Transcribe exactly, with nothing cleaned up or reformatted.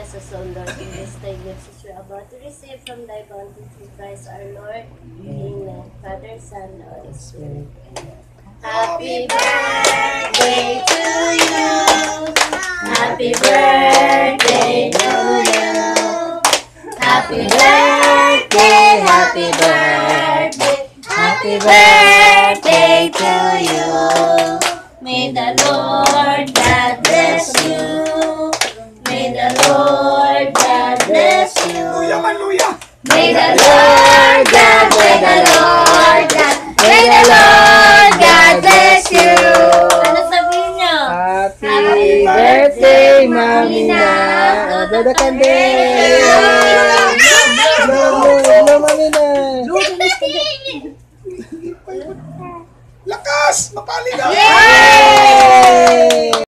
bless us, O Lord, in this day gifts which we are about to receive from thy bounty through Christ our Lord. Amen. Father, Son, Holy Spirit. Amen. Happy birthday to you. Happy birthday to you. Happy birthday, happy birthday, happy birthday to you. May the Lord God bless you. May the Lord God bless you. May the Lord God, may the Lord God, may the Lord God bless you. Ano sabihin nyo? Happy birthday, Mami na. Dada Candel. Hello, hello, Mami na. Lakas! Mapali na! Yay!